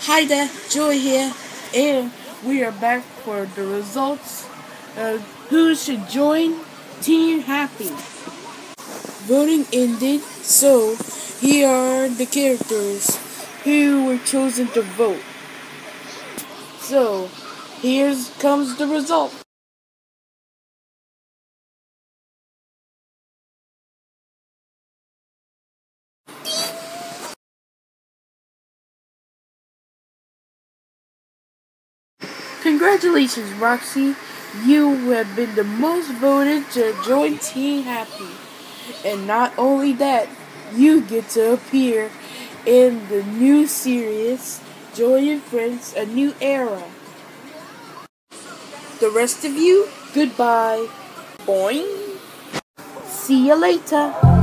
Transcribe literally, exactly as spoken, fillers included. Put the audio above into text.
Hi there, Joy here, and we are back for the results of who should join Team Happy. Voting ended, so here are the characters who were chosen to vote. So, here comes the result. Congratulations, Roxy. You have been the most voted to join Team Happy. And not only that, you get to appear in the new series, Joy and Friends, A New Era. The rest of you, goodbye. Boing. See you later.